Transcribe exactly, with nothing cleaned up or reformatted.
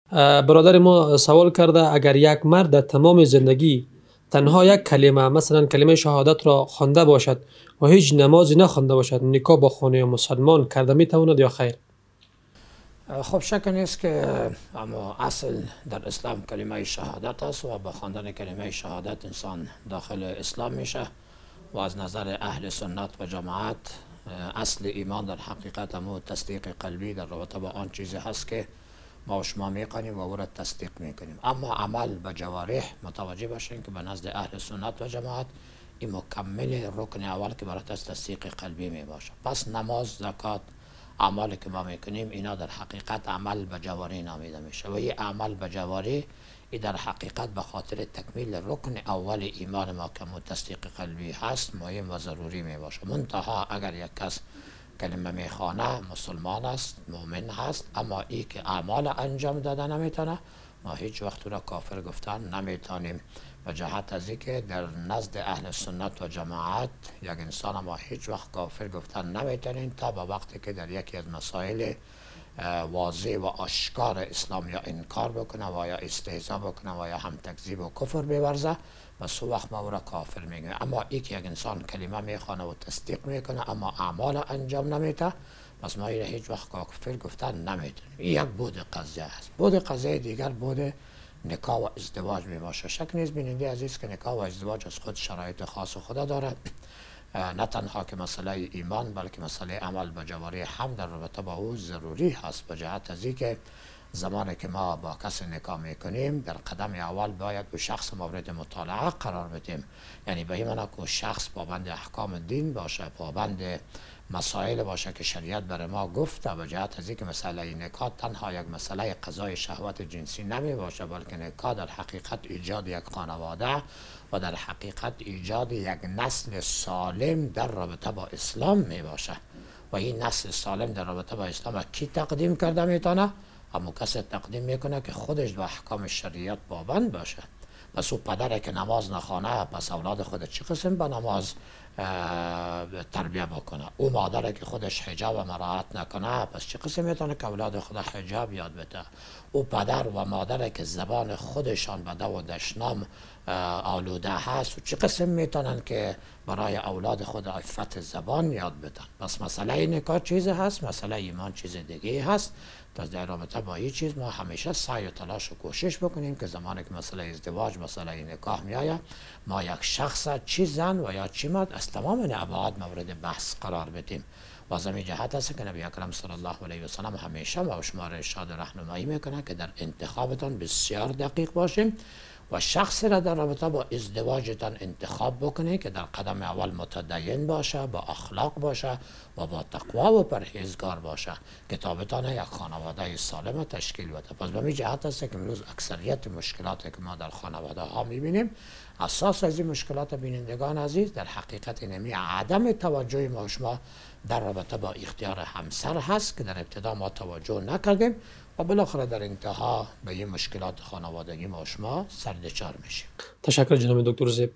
برادر ما سوال کرده اگر یک مرد در تمام زندگی تنها یک کلمه مثلا کلمه شهادت را خوانده باشد و هیچ نمازی نخوانده باشد نکاح با خانه مسلمان کرده می تواند یا خیر؟ خب شک نیست که اما اصل در اسلام کلمه شهادت است و با خواندن کلمه شهادت انسان داخل اسلام میشه و از نظر اهل سنت و جماعت اصل ایمان در حقیقت همو تصدیق قلبی در رابطه با آن چیزی هست که ما و شما میکنیم و او را تصدیق میکنیم. اما عمل به جوارح متوجه باشین که به نزد اهل سنت و جماعت این مکمل رکن اول که برات از تصدیق قلبی می باشه. پس نماز، زکات، اعمالی که ما میکنیم اینا در حقیقت عمل به جواری نامیده میشه و این عمل به جواری ای در حقیقت به خاطر تکمیل رکن اول ایمان ما که تصدیق قلبی هست مهم و ضروری می باشه. منتها اگر یک کس کلمه میخوانه مسلمان است، مؤمن هست، اما ای که اعمال انجام داده نمیتونه، ما هیچ وقت را کافر گفتن نمیتونیم. و جهت از که در نزد اهل سنت و جماعت یک انسان ما هیچ وقت کافر گفتن نمیتونیم تا به وقتی که در یکی از مسائل واضح و آشکار اسلام یا انکار بکنه و یا استهزا بکنه و یا هم تکذیب و کفر بورزه و سو وقت ما او را کافر میگه. اما ای که یک انسان کلمه میخوانه و تصدیق میکنه اما اعمال انجام نمیده، پس ما ایره هیچ وقت کافر گفتن نمیتونیم. این یک بود قضیه است. بود قضیه دیگر بود نکاح و ازدواج می باشه. شک نیست بیننده عزیز که نکاح و ازدواج از خود شرایط خاص خدا داره، نه تنها که مسئله ایمان بلکه مسئله عمل به جوارح هم در رابطه با او ضروری هست. به جهت از که زمانی که ما با کسی نکاح میکنیم در قدم اول باید او شخص مورد مطالعه قرار بدیم، یعنی به این معنی که شخص پابند احکام دین باشه، پابند مسائل باشه که شریعت برای ما گفته. به جهت از اینکه مسئله نکاح تنها یک مسئله قضای شهوت جنسی نمی باشه، بلکه نکاح در حقیقت ایجاد یک خانواده و در حقیقت ایجاد یک نسل سالم در رابطه با اسلام می باشه. و این نسل سالم در رابطه با اسلام کی تقدیم کرده میتونه؟ اما کسی تقدیم میکنه که خودش به احکام شریعت پابند باشه. پس او پدره که نماز نخوانه، پس اولاد خود چه قسم به نماز تربیه بکنه؟ او مادره که خودش حجاب و مراعات نکنه، پس چه قسم میتونه که اولاد خود حجاب یاد بده؟ او پدر و مادره که زبان خودشان به دو و دشنام آلوده هست و چه قسم میتونن که برای اولاد خود عفت زبان یاد بدن؟ پس مسئله نکاح چیز هست، مسئله ایمان چیز دیگه هست. تا در رابطه با این چیز ما همیشه سعی و تلاش و کوشش بکنیم که زمانی که مسئله ازدواج، مسئله نکاح میآید، ما یک شخص چی زن و یا چی مرد از تمام ابعاد مورد بحث قرار بدیم. و از همین جهت است که نبی اکرم صلی الله علیه و سلم همیشه ما شما را ارشاد و راهنمایی میکنه که در انتخابتان بسیار دقیق باشیم و شخصی را در رابطه با ازدواجتان انتخاب بکنید که در قدم اول متدین باشه، با اخلاق باشه و با تقوا و پرهیزگار باشه که تا بتانه یک خانواده سالم تشکیل بده. پس به این جهت است که امروز اکثریت مشکلاتی که ما در خانواده ها میبینیم، اساس از این مشکلات بینندگان عزیز در حقیقت اینمی عدم توجه ما شما در رابطه با اختیار همسر هست که در ابتدا ما توجه نکردیم و بالاخره در انتها به این مشکلات خانوادگی ما شما سردچار میشیم. تشکر جناب دکتر زیب.